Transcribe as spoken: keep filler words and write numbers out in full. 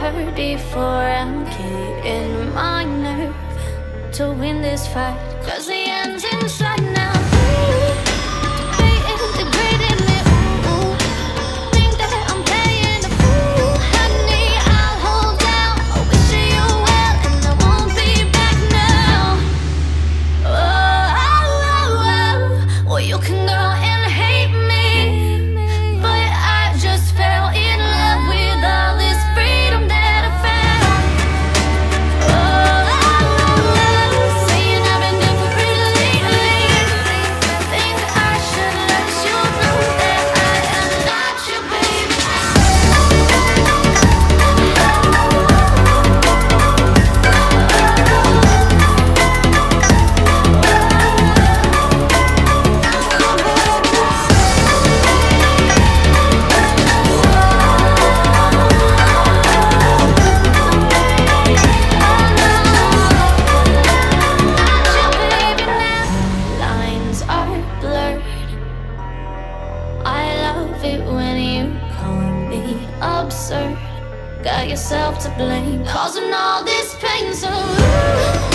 heard before. I'm getting my nerve to win this fight, 'cause the end's inside now. Ooh, debating, degrading me. Ooh, think that I'm playing a fool. Honey, I'll hold down. I wish you well, and I won't be back now. Oh, oh, oh, oh. Well, you can go and hate me, but I just fell in love with all this freedom that I found. Oh, oh, oh, saying I've been different lately. Think I should let you know that I am not your baby. Lines are blurred. I love it when you call me absurd. Got yourself to blame, causing all this pain. So ooh,